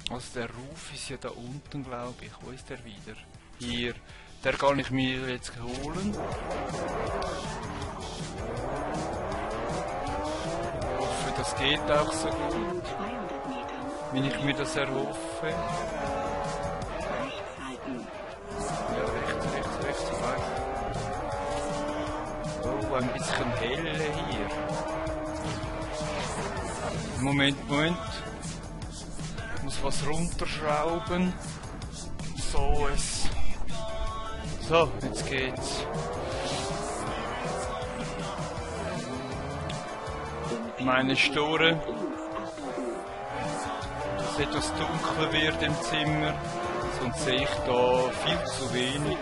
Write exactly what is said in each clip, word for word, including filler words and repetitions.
Also der Ruf ist ja da unten, glaube ich. Wo ist der wieder? Hier. Der kann ich mir jetzt holen. Ich hoffe, das geht auch so gut, wenn ich mir das erhoffe. Ja, rechts, rechts, rechts, rechts. Oh, ein bisschen helle hier. Moment, Moment. Ich muss was runterschrauben. So, es. So, jetzt geht's. Meine Store. Dass es etwas dunkler wird im Zimmer. Sonst sehe ich da viel zu wenig.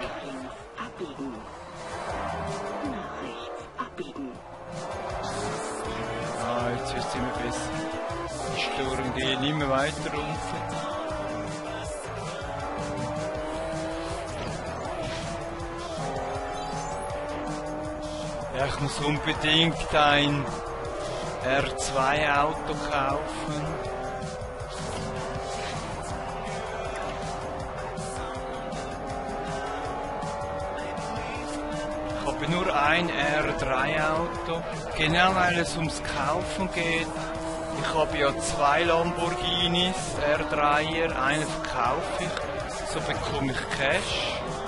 Ah, jetzt wird es immer besser. Die Storen gehen immer weiter runter. Ja, ich muss unbedingt ein R zwei Auto kaufen. Ich habe nur ein R drei Auto, genau weil es ums Kaufen geht. Ich habe ja zwei Lamborghinis, R dreier, einen verkaufe ich, so bekomme ich Cash.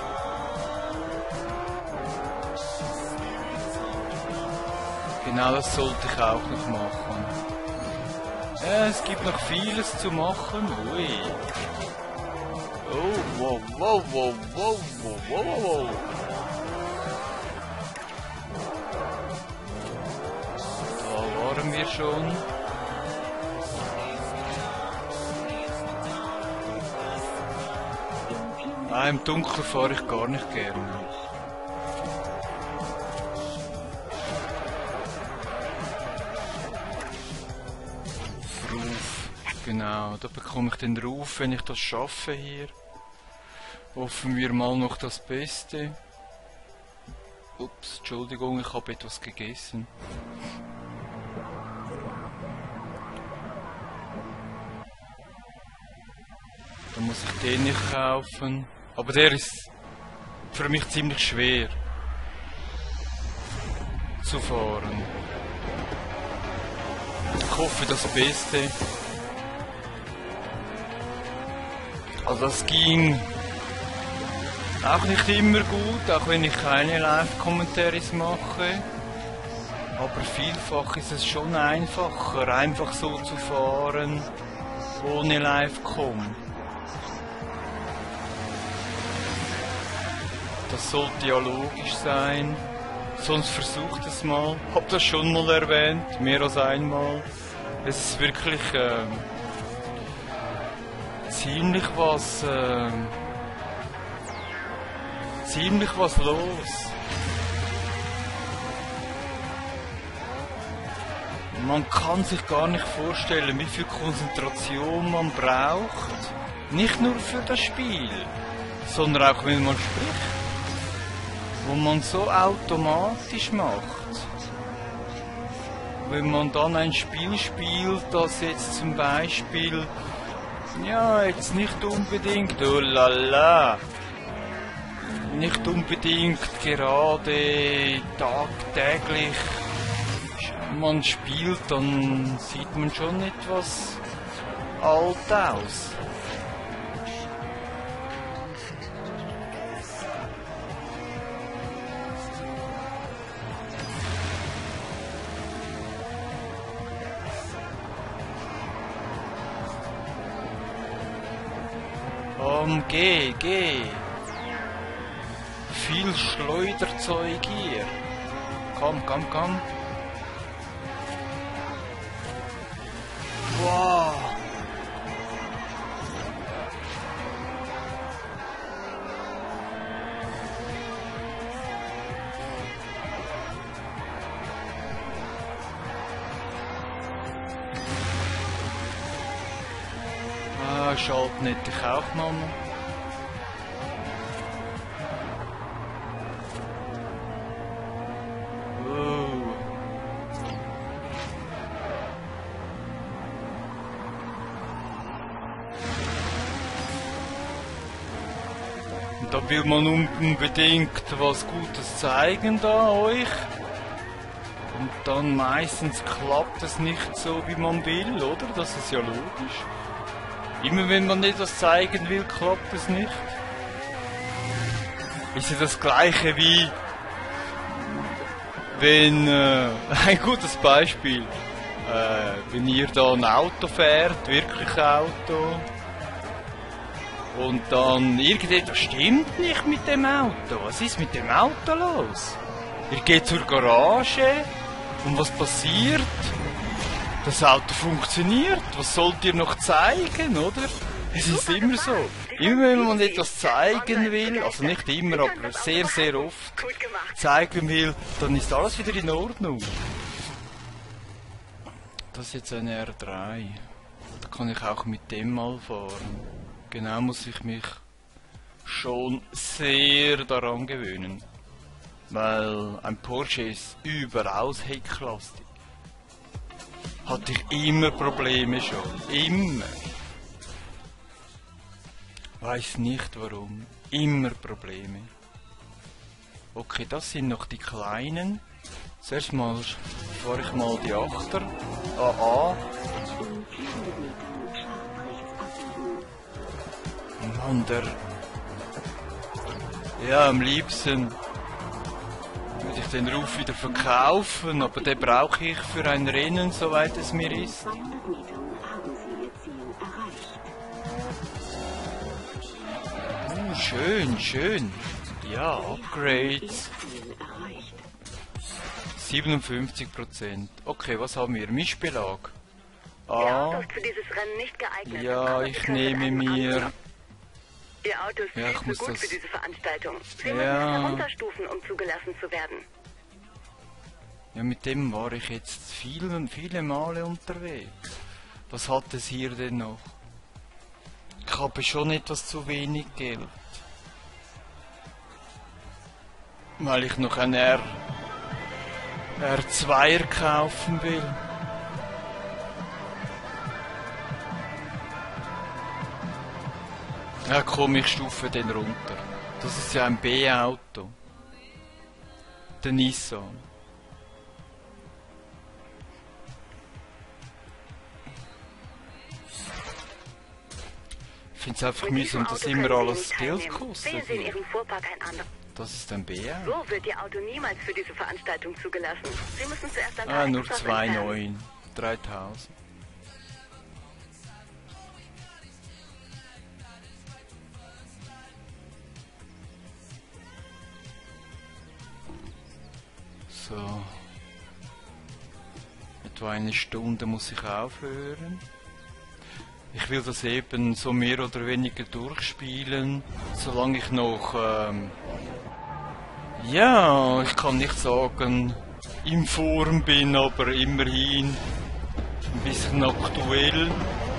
Genau, das sollte ich auch noch machen. Ja, es gibt noch vieles zu machen. Ui. Oh, wow, wow, wow, wow, wow, wow, wow. Da waren wir schon. Ah, im Dunkeln fahre ich gar nicht gerne. Genau, da bekomme ich den Ruf, wenn ich das schaffe hier. Hoffen wir mal noch das Beste. Ups, Entschuldigung, ich habe etwas gegessen. Da muss ich den nicht kaufen. Aber der ist für mich ziemlich schwer zu fahren. Ich hoffe das Beste. Also das ging auch nicht immer gut, auch wenn ich keine Live-Kommentare mache. Aber vielfach ist es schon einfacher, einfach so zu fahren, ohne Live-Com. Das sollte ja logisch sein. Sonst versucht es mal. Hab das schon mal erwähnt, mehr als einmal. Es ist wirklich ähm, ziemlich was, äh, ziemlich was los. Man kann sich gar nicht vorstellen, wie viel Konzentration man braucht. Nicht nur für das Spiel, sondern auch wenn man spricht. Wo man so automatisch macht. Wenn man dann ein Spiel spielt, das jetzt zum Beispiel, ja, jetzt nicht unbedingt, oh la la, nicht unbedingt gerade tagtäglich man spielt, dann sieht man schon etwas alt aus. Komm, geh, geh. Viel Schleuderzeug hier. Komm, komm, komm. Wow. Ah, schalt nicht dich auch, Mama. Und da will man unbedingt was Gutes zeigen da euch. Und dann meistens klappt es nicht so, wie man will, oder? Das ist ja logisch. Immer wenn man etwas zeigen will, klappt es nicht. Ist ja das gleiche wie wenn, äh, ein gutes Beispiel, äh, wenn ihr da ein Auto fährt, wirklich ein Auto, und dann irgendetwas stimmt nicht mit dem Auto. Was ist mit dem Auto los? Ihr geht zur Garage und was passiert? Das Auto funktioniert. Was sollt ihr noch zeigen, oder? Es ist immer so. Immer wenn man etwas zeigen will, also nicht immer, aber sehr, sehr oft zeigen will, dann ist alles wieder in Ordnung. Das ist jetzt eine R drei. Da kann ich auch mit dem mal fahren. Genau muss ich mich schon sehr daran gewöhnen. Weil ein Porsche ist überaus hecklastig. Hatte ich immer Probleme schon. Immer. Weiß nicht warum. Immer Probleme. Okay, das sind noch die kleinen. Zuerst mal fahre ich mal die Achter. A A. Mann, der... Ja, am liebsten würde ich den Ruf wieder verkaufen, aber den brauche ich für ein Rennen, soweit es mir ist. Uh, schön, schön. Ja, Upgrades. siebenundfünfzig Prozent. Okay, was haben wir? Mischbelag. Ah. Ja, ich nehme mir... Ihr Auto ist ja, ich viel muss zu gut das... für diese Veranstaltung. Sie ja. müssen es herunterstufen, um zugelassen zu werden. Ja, mit dem war ich jetzt viele, viele Male unterwegs. Was hat es hier denn noch? Ich habe schon etwas zu wenig Geld. Weil ich noch ein R... R zwei er kaufen will. Ja komm, ich stufe den runter. Das ist ja ein B-Auto. Der Nissan. Ich finde es einfach mühsam, dass immer alles Geld kostet. Das ist ein B-Auto. So wird Ihr Auto niemals für diese Veranstaltung zugelassen. Sie müssen zuerst ein paar Ah, nur Extras zwei entfernen. Komma neun. dreitausend. So. Etwa eine Stunde muss ich aufhören. Ich will das eben so mehr oder weniger durchspielen, solange ich noch, ähm, ja, ich kann nicht sagen, in Form bin, aber immerhin ein bisschen aktuell.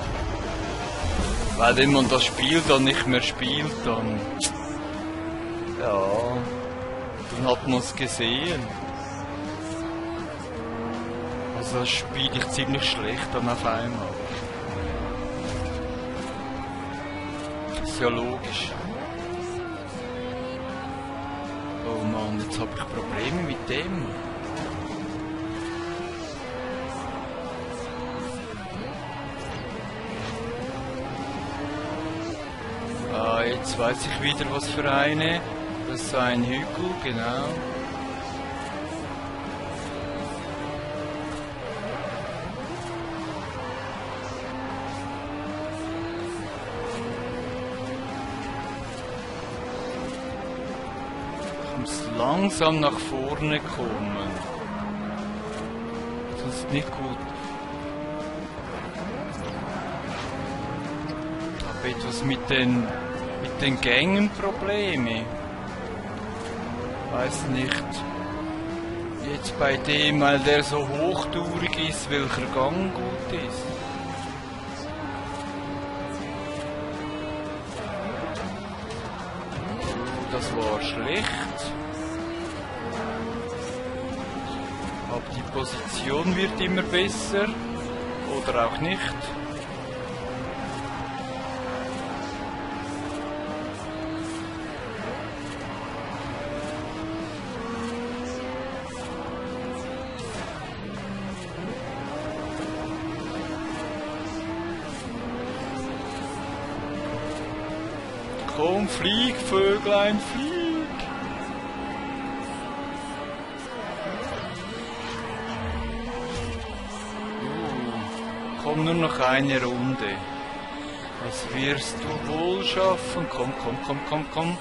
Weil wenn man das Spiel dann nicht mehr spielt, dann, ja, dann hat man es gesehen. Also das spiele ich ziemlich schlecht dann auf einmal. Ist ja logisch. Oh Mann, jetzt habe ich Probleme mit dem. Ah, jetzt weiß ich wieder, was für eine. Das ist ein Hügel, genau. Langsam nach vorne kommen. Das ist nicht gut. Ich habe etwas mit den mit den Gängen Probleme. Weiß nicht. Jetzt bei dem, weil der so hochtourig ist, welcher Gang gut ist. Das war schlecht. Aber die Position wird immer besser. Oder auch nicht. Komm, flieg, Vöglein, flieg! Uh, komm, nur noch eine Runde. Das wirst du wohl schaffen. Komm, komm, komm, komm, komm.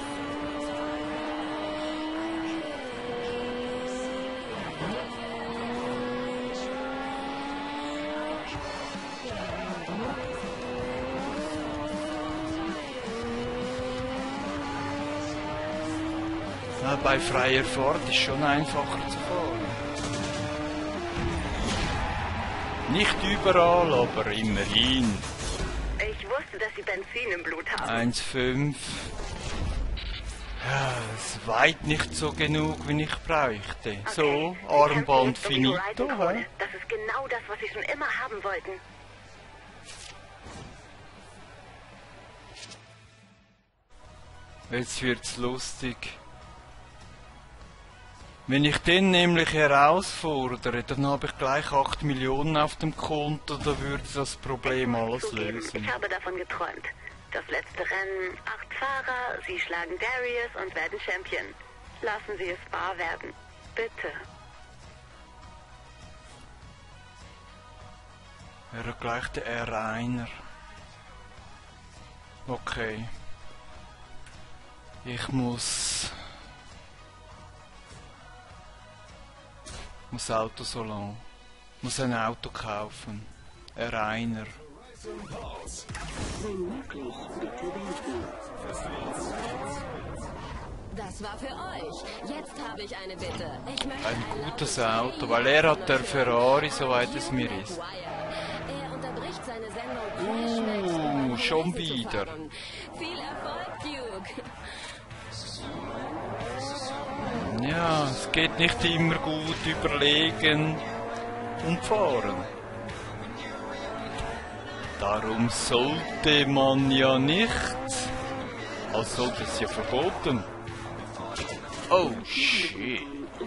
Ja, bei freier Fahrt ist schon einfacher zu fahren. Nicht überall, aber immerhin. Ich wusste, dass Sie Benzin im Blut haben. eins Komma fünf. Ja, ist weit nicht so genug, wie ich bräuchte. Okay, So, Sie Armband kämpfen jetzt um die finito, Horizon-Krone. hä? Das ist genau das, was Sie schon immer haben wollten. Jetzt wird's lustig. Wenn ich den nämlich herausfordere, dann habe ich gleich acht Millionen auf dem Konto, da würde das Problem Ich muss alles zugeben, lösen. Ich habe davon geträumt. Das letzte Rennen, acht Fahrer, Sie schlagen Darius und werden Champion. Lassen Sie es wahr werden. Bitte. Er hat gleich der R einer. Okay. Ich muss... muss Autosalon. Muss ein Auto kaufen. R einer. Das war für euch. Jetzt habe ich eine Bitte. Ich möchte Ein gutes Auto, weil er hat der Ferrari, soweit es mir ist. Er unterbricht seine Sendung. Uh, schon wieder. Viel Erfolg, Duke. Ja, es geht nicht immer gut überlegen und fahren. Darum sollte man ja nicht, als sollte es ja verboten. Oh shit.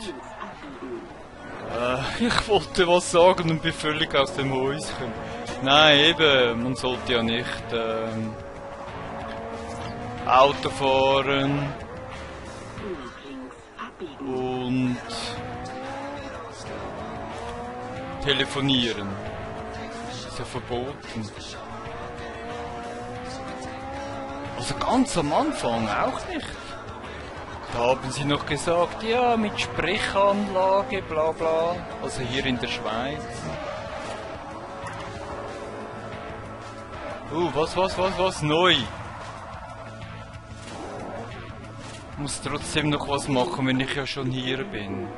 Äh, ich wollte was sagen und bin völlig aus dem Häuschen. Nein, eben, man sollte ja nicht ähm, Auto fahren und telefonieren. Das ist ja verboten. Also ganz am Anfang auch nicht. Da haben sie noch gesagt, ja, mit Sprechanlage, bla bla. Also hier in der Schweiz. Uh, was, was, was, was? Neu. Muss trotzdem noch was machen, wenn ich ja schon hier bin.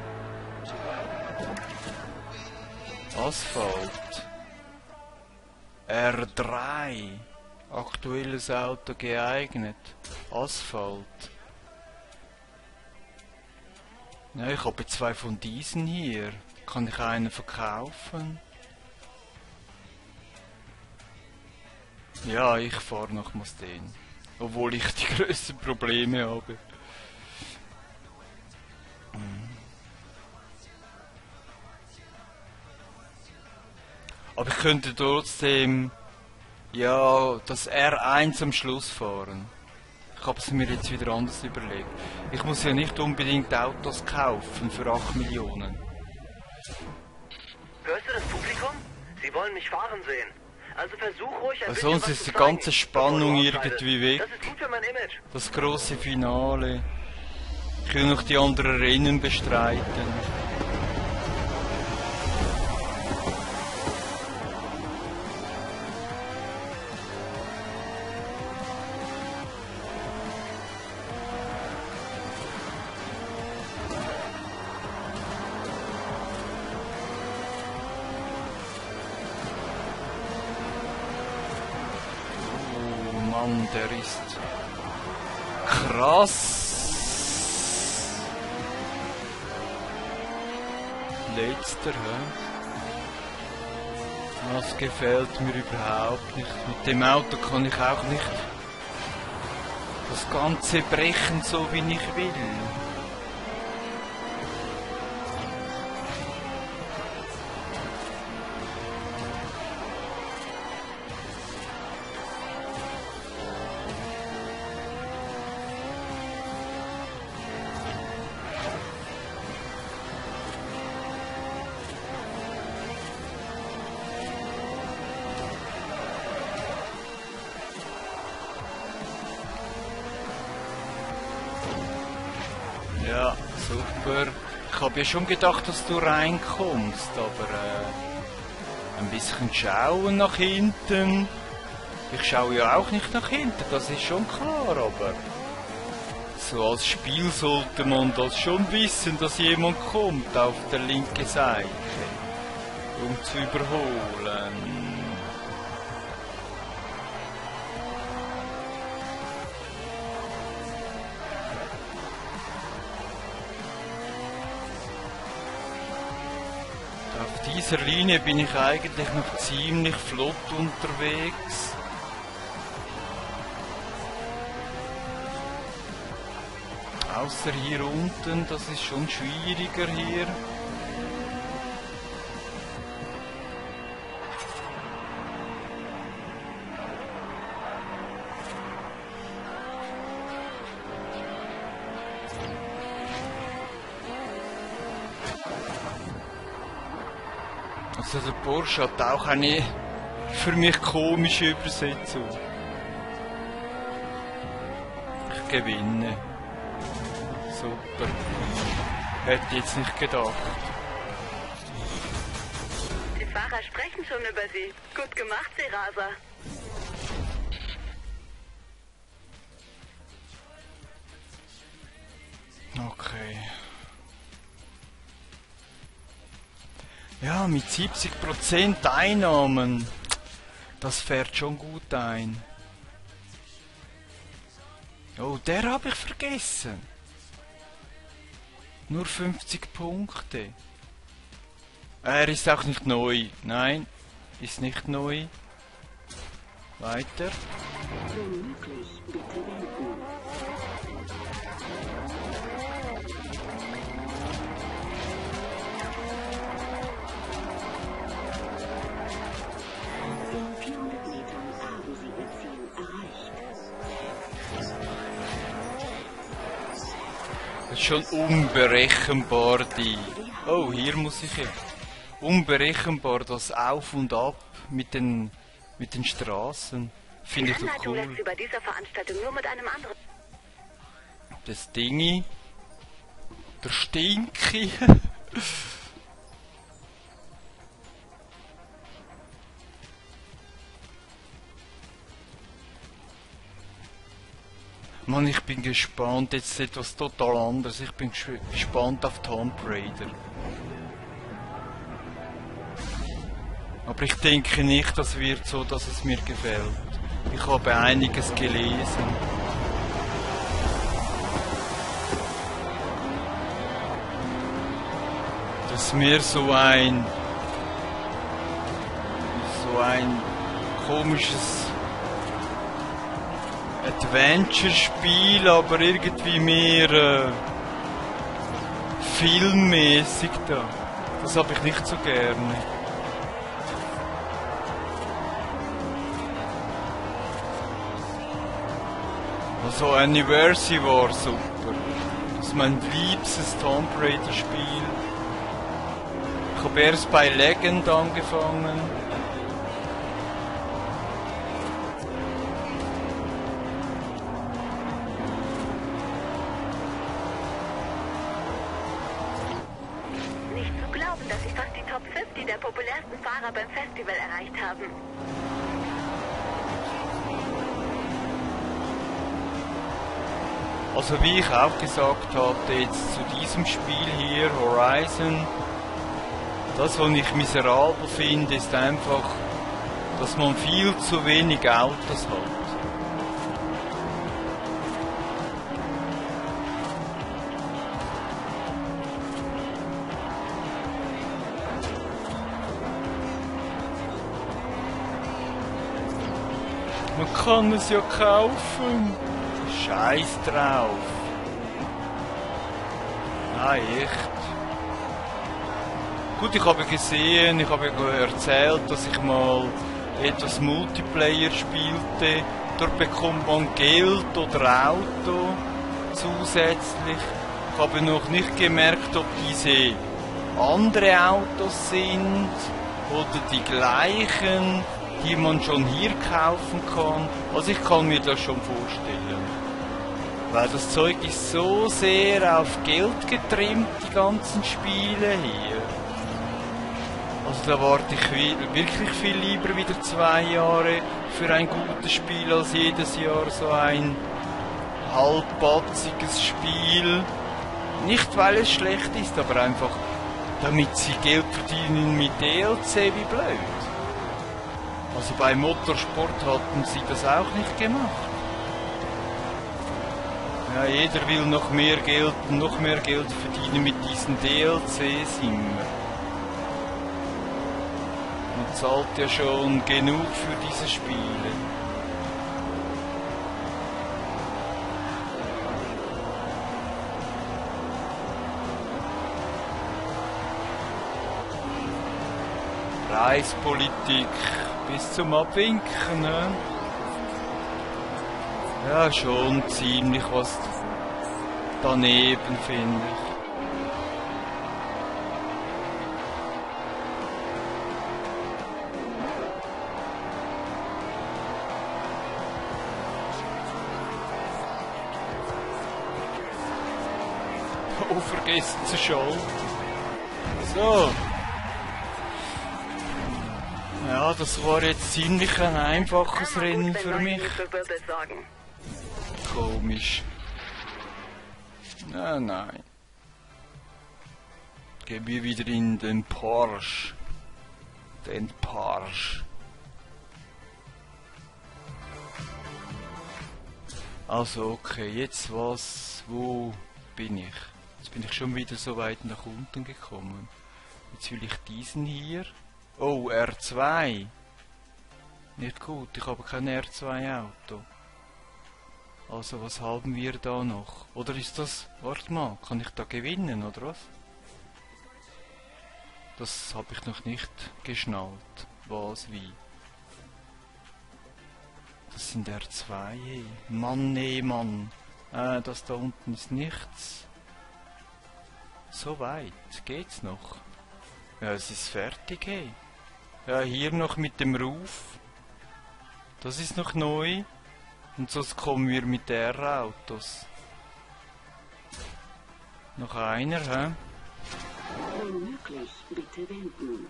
Asphalt. R drei. Aktuelles Auto geeignet. Asphalt. Ja, ich habe zwei von diesen hier. Kann ich einen verkaufen? Ja, ich fahre nochmals den. Obwohl ich die grössten Probleme habe. Aber ich könnte trotzdem ja das R eins am Schluss fahren. Ich habe es mir jetzt wieder anders überlegt. Ich muss ja nicht unbedingt Autos kaufen für acht Millionen. Hörst du das Publikum? Sie wollen mich fahren sehen. Also versuch ruhig ein Weil bisschen sonst was ist zu die zeigen, ganze bevor Spannung du ausscheidest. irgendwie weg. Das ist gut für mein Image. Das große Finale. Ich will noch die anderen Rennen bestreiten. Oh Mann, der ist krass. Letzter, hä? Das gefällt mir überhaupt nicht. Mit dem Auto kann ich auch nicht das Ganze brechen, so wie ich will. Ja, super. Ich habe ja schon gedacht, dass du reinkommst, aber äh, ein bisschen schauen nach hinten. Ich schaue ja auch nicht nach hinten, das ist schon klar, aber so als Spiel sollte man das schon wissen, dass jemand kommt auf der linken Seite, um zu überholen. Auf dieser Linie bin ich eigentlich noch ziemlich flott unterwegs. Außer hier unten, das ist schon schwieriger hier. Also der Porsche hat auch eine für mich komische Übersetzung. Ich gewinne. Super. Hätte jetzt nicht gedacht. Die Fahrer sprechen schon über Sie. Gut gemacht, Serasa. Okay. Ja, mit siebzig Prozent Einnahmen. Das fährt schon gut ein. Oh, der habe ich vergessen. Nur fünfzig Punkte. Er ist auch nicht neu. Nein, ist nicht neu. Weiter. Das ist schon unberechenbar, die... Oh, hier muss ich... Unberechenbar, das Auf und Ab mit den, mit den Straßen. Finde ich doch cool. lässt über dieser Veranstaltung nur mit einem anderen... Das Dingi. Der Stinky. Mann, ich bin gespannt, jetzt etwas total anderes. Ich bin gespannt auf Tomb Raider. Aber ich denke nicht, das wird so, dass es mir gefällt. Ich habe einiges gelesen. Das ist mir so ein... so ein komisches... Adventure-Spiel, aber irgendwie mehr äh, filmmäßig da. Das habe ich nicht so gerne. Also Anniversary war super. Das ist mein liebstes Tomb Raider Spiel. Ich habe erst bei Legend angefangen. der populärsten Fahrer beim Festival erreicht haben. Also wie ich auch gesagt hatte, jetzt zu diesem Spiel hier, Horizon, das, was ich miserabel finde, ist einfach, dass man viel zu wenig Autos hat. Man kann es ja kaufen. Scheiß drauf. Nein, echt. Gut, ich habe gesehen, ich habe erzählt, dass ich mal etwas Multiplayer spielte. Dort bekommt man Geld oder Auto zusätzlich. Ich habe noch nicht gemerkt, ob diese andere Autos sind oder die gleichen, die man schon hier kaufen kann. Also ich kann mir das schon vorstellen. Weil das Zeug ist so sehr auf Geld getrimmt, die ganzen Spiele hier. Also da warte ich wirklich viel lieber wieder zwei Jahre für ein gutes Spiel, als jedes Jahr so ein halbpatziges Spiel. Nicht weil es schlecht ist, aber einfach damit sie Geld verdienen mit D L C wie blöd. Also bei Motorsport hatten sie das auch nicht gemacht. Ja, jeder will noch mehr Geld, noch mehr Geld verdienen mit diesen D L Cs immer. Man zahlt ja schon genug für diese Spiele. Preispolitik bis zum Abwinken, ne? Ja, schon ziemlich was daneben, finde ich. Oh, vergessen zu schalten. So. Ja, das war jetzt ziemlich ein einfaches Rennen für mich. Komisch. Nein, nein. Gehen wir wieder in den Porsche. Den Porsche. Also, okay, jetzt was? Wo bin ich? Jetzt bin ich schon wieder so weit nach unten gekommen. Jetzt will ich diesen hier. Oh, R zwei. Nicht gut, ich habe kein R zwei Auto. Also was haben wir da noch? Oder ist das... Warte mal, kann ich da gewinnen, oder was? Das habe ich noch nicht geschnallt. Was, wie? Das sind R zwei, hey. Mann, nee, Mann. Äh, das da unten ist nichts. So weit geht's noch. Ja, es ist fertig, hey. Ja, hier noch mit dem Ruf. Das ist noch neu. Und sonst kommen wir mit der Autos. Noch einer, hä? Wenn möglich, bitte wenden.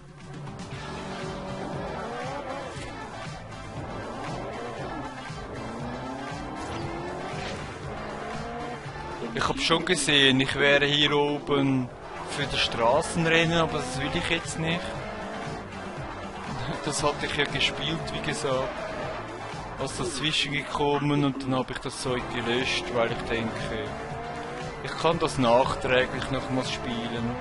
Ich hab schon gesehen, ich wäre hier oben für das Straßenrennen, aber das will ich jetzt nicht. Das hatte ich ja gespielt, wie gesagt. Was dazwischen gekommen und dann habe ich das Zeug gelöscht, weil ich denke, ich kann das nachträglich nochmals spielen.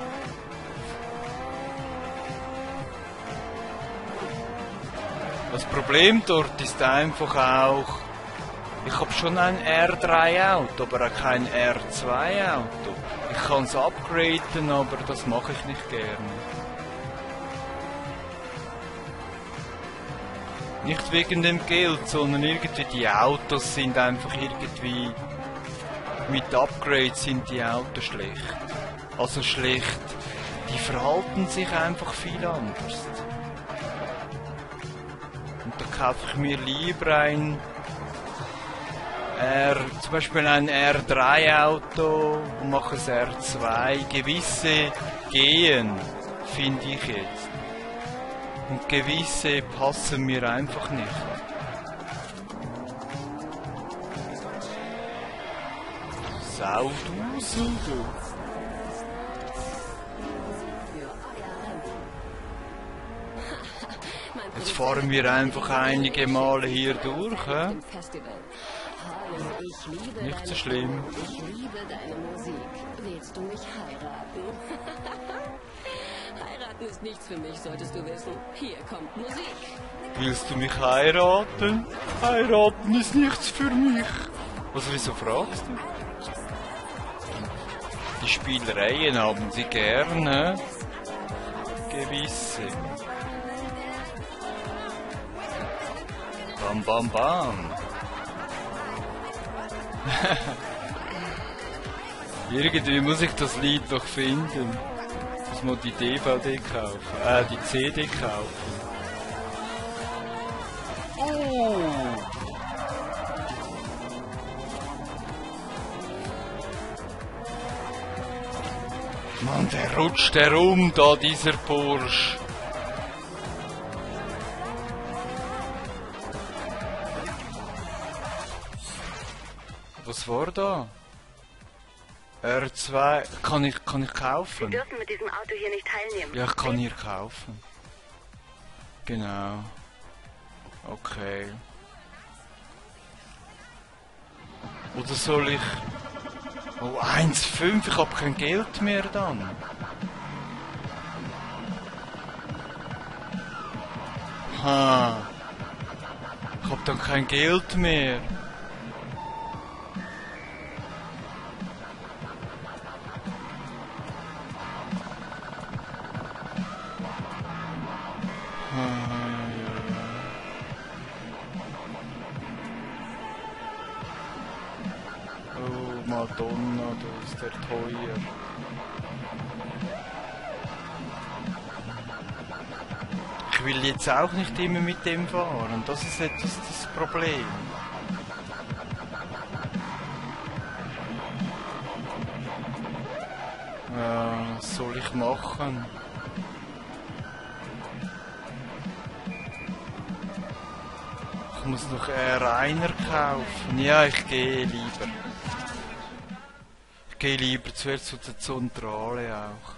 Das Problem dort ist einfach auch, ich habe schon ein R drei Auto, aber auch kein R zwei Auto. Ich kann es upgraden, aber das mache ich nicht gerne. Nicht wegen dem Geld, sondern irgendwie die Autos sind einfach irgendwie... Mit Upgrades sind die Autos schlecht. Also schlecht. Die verhalten sich einfach viel anders. Und da kaufe ich mir lieber ein... R, zum Beispiel ein R drei Auto und mache es R zwei. Gewisse gehen, finde ich jetzt. Und gewisse passen mir einfach nicht. Saudusel, du. Jetzt fahren wir einfach einige Male hier durch, hä? Nicht so schlimm. Ich liebe deine Musik. Willst du mich heiraten? Heiraten ist nichts für mich, solltest du wissen. Hier kommt Musik. Willst du mich heiraten? Heiraten ist nichts für mich. Was, wieso fragst du? Die Spielereien haben sie gerne. Gewisse. Bam, bam, bam. Irgendwie muss ich das Lied doch finden. Muss man die D V D kaufen. Äh, die C D kaufen. Oh! Mann, der rutscht herum, da dieser Bursch. Was war da? R zwei. Kann ich, kann ich Sie kaufen? dürfen mit diesem Auto hier nicht teilnehmen. Ja, ich kann hier kaufen. Genau. Okay. Oder soll ich... Oh, eins Komma fünf, ich hab kein Geld mehr dann. Ha. Ich hab dann kein Geld mehr. Oh, Madonna, da ist der teuer. Ich will jetzt auch nicht immer mit dem fahren, das ist etwas das Problem. Ja, was soll ich machen? Ich muss noch einen Reiner kaufen. Ja, ich gehe lieber. Ich gehe lieber zuerst zu der Zentrale auch.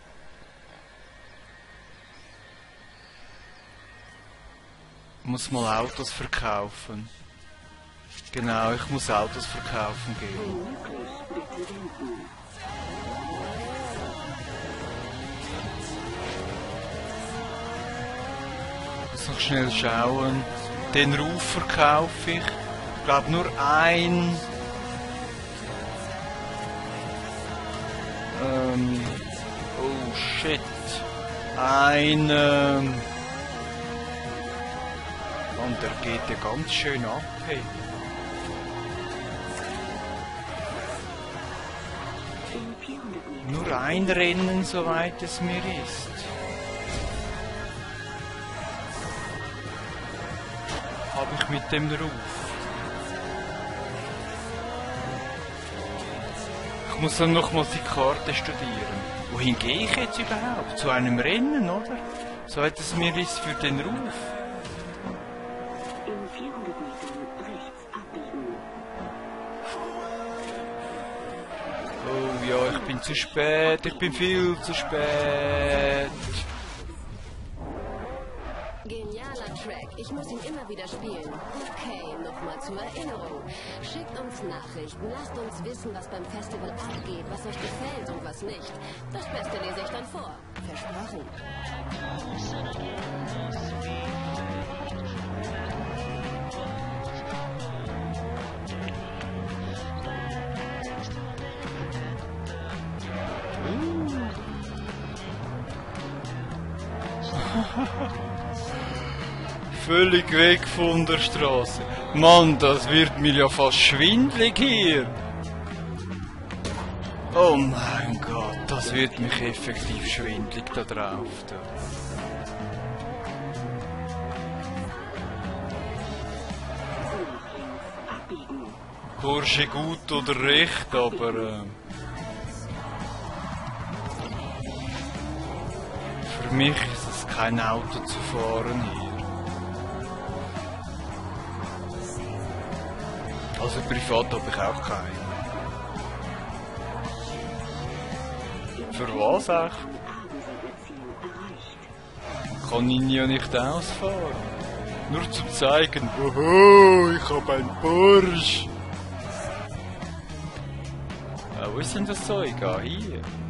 Ich muss mal Autos verkaufen. Genau, ich muss Autos verkaufen gehen. Unmöglich, bitte wenden. Ich muss noch schnell schauen. Den Ruf verkaufe ich. Ich glaube nur ein. Ähm. Oh shit. Ein. Ähm. Und der geht ja ganz schön ab. Hey. In vierhundert Metern. Nur ein Rennen, soweit es mir ist. Habe ich mit dem Ruf. Ich muss dann nochmals die Karte studieren. Wohin gehe ich jetzt überhaupt? Zu einem Rennen, oder? Soweit es mir ist für den Ruf. In vierhundert Metern rechts abbiegen. Oh ja, ich bin zu spät. Ich bin viel zu spät. Genialer Track. Ich muss ihn immer wieder spielen. Okay, nochmal zur Erinnerung. Schickt uns Nachrichten. Lasst uns wissen, was beim Festival abgeht, was euch gefällt und was nicht. Das Beste lese ich dann vor. Versprochen. Völlig weg von der Straße. Mann, das wird mir ja fast schwindlig hier. Oh mein Gott, das wird mich effektiv schwindlig da drauf. Da. Nach links abbiegen. Bursche gut oder recht, aber... Äh, für mich ist es kein Auto zu fahren hier. Also privat habe ich auch keinen. Für was auch? Abendsiedlerziel erreicht. Kann ihn ja nicht ausfahren. Nur zum zeigen, oho, ich habe ein Porsche. Ah, wo ist denn das Zeug? Ah, hier.